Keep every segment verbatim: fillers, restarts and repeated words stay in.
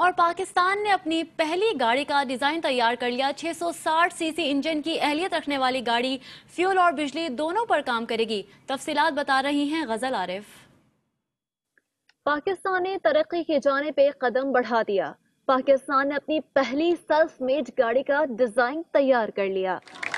اور پاکستان نے اپنی پہلی گاڑی کا ڈیزائن تیار کر لیا۔ چھ سو ساٹھ سی سی انجن کی اہلیت رکھنے والی گاڑی فیول اور بجلی دونوں پر کام کرے گی۔ تفصیلات بتا رہی ہیں غزل عارف۔ پاکستان نے ترقی کی جانب پہ قدم بڑھا دیا۔ پاکستان نے اپنی پہلی سیلف میڈ گاڑی کا ڈیزائن تیار کر لیا۔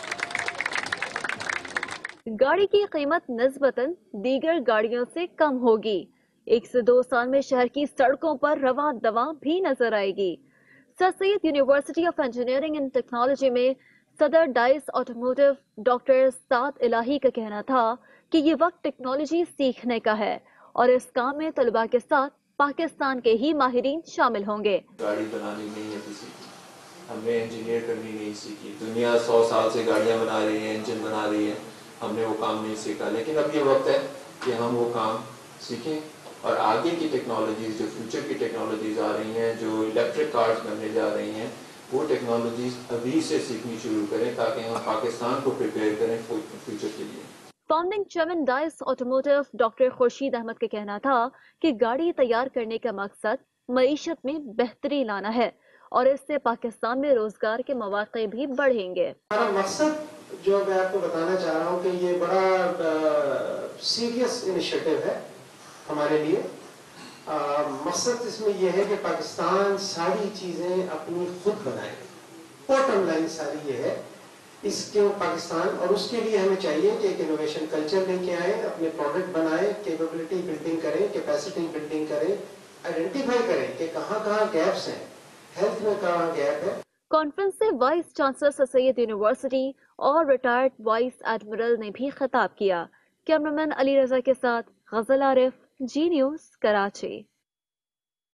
گاڑی کی قیمت نسبتاً دیگر گاڑیوں سے کم ہوگی۔ ایک سے دو سال میں شہر کی سڑکوں پر رواں دواں بھی نظر آئے گی۔ Sir Syed university of engineering and technology میں صدر ڈائس آٹوموٹیو ڈاکٹر سعد الہی کا کہنا تھا کہ یہ وقت ٹیکنالوجی سیکھنے کا ہے اور اس کام میں طلباء کے ساتھ پاکستان کے ہی ماہرین شامل ہوں گے۔ گاڑی بنانی نہیں ہے کسی کی، ہم نے انجینئر کرنی نہیں سیکھی۔ دنیا سو سال سے گاڑیاں بنا رہی ہے، انجن بنا رہی ہے، ہم نے وہ کام نہیں سیکھا، لیکن اب یہ وقت ہے کہ ہم وہ کام سیکھیں اور آگے کی ٹیکنالوجیز، جو فیوچر کی ٹیکنالوجیز آ رہی ہیں، جو الیکٹرک کارز بننے جا رہی ہیں، وہ ٹیکنالوجیز ابھی سے سیکھنی شروع کریں تاکہ ہم پاکستان کو پریپیئر کریں فیوچر کے لیے۔ Founding chairman DICE automotive doctor Khurshid Ahmad کا کہنا تھا کہ گاڑی تیار کرنے کا مقصد معیشت میں بہتری لانا ہے اور اس سے پاکستان میں روزگار کے مواقع بھی بڑھیں گے۔ ہمارا مقصد جو میں آپ کو بتانا چاہ رہا ہوں کہ یہ بڑا سیریس انیشیٹو ہے ہمارے لیے۔ مقصد اس میں یہ ہے کہ پاکستان ساری چیزیں اپنی خود بنائے، باٹم لائن ساری یہ ہے اس کے پاکستان، اور اس کے لیے ہمیں چاہیے کہ ایک انوویشن کلچر لے کے آئیں، اپنے پروڈکٹ بنائیں، کیپیبلٹی بلڈنگ کریں، کیپیسٹی بلڈنگ کریں، آئیڈینٹیفائی کریں کہ کہاں کہاں گیپس ہیں، ہیلتھ میں کہاں گیپ ہے۔ کانفرنس سے vice chancellor sir Syed university اور ریٹائرڈ وائس ایڈمرل نے بھی خطاب کیا۔ کیمرامین علی رضا کے ساتھ غزل عارف، جی نیوز، کراچی۔